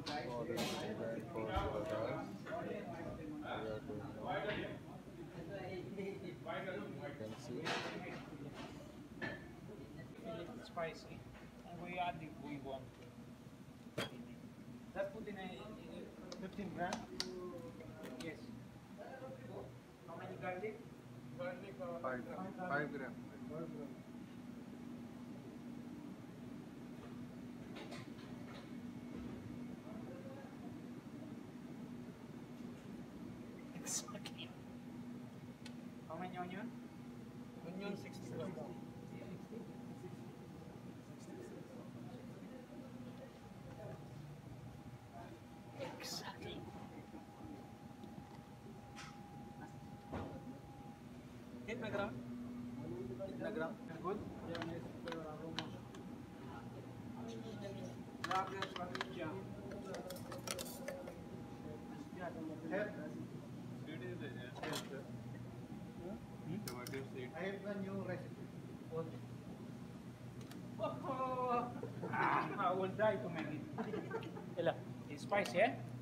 $4 we are doing now. You can see. Feel it spicy, and we add if we want. Let's put in a 15 gram. Yes. How many garlic? Garlic 5 gram. Exactly. How many onion? Onion 60 gram. Exactly. Kiतना gram? Kiतना gram? Good? I have a new recipe. I will try to make it. It's spicy, eh?